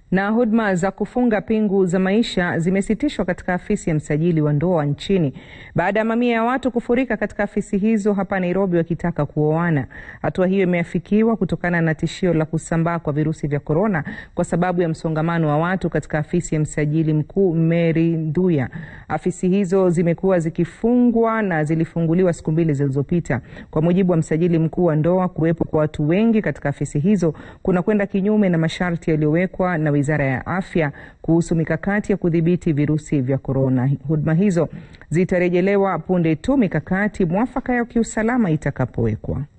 Na huduma za kufunga pingu za maisha zimesitishwa katika afisi ya msajili wa ndoa nchini baada ya mamia ya watu kufurika katika afisi hizo hapa Nairobi wakitaka kuoana. Hatua hiyo imeafikiwa kutokana na tishio la kusambaa kwa virusi vya korona kwa sababu ya msongamano wa watu katika afisi ya msajili mkuu Mary Nduya. Afisi hizo zimekuwa zikifungwa na zilifunguliwa siku 2 zilizopita. Kwa mujibu wa msajili mkuu wa ndoa, kuwepo kwa watu wengi katika afisi hizo kuna kwenda kinyume na masharti yaliyowekwa na Wizara ya Afya kuhusu mikakati ya kudhibiti virusi vya korona. Huduma hizo zitarejelewa punde tu mikakati mwafaka ya kiusalama itakapowekwa.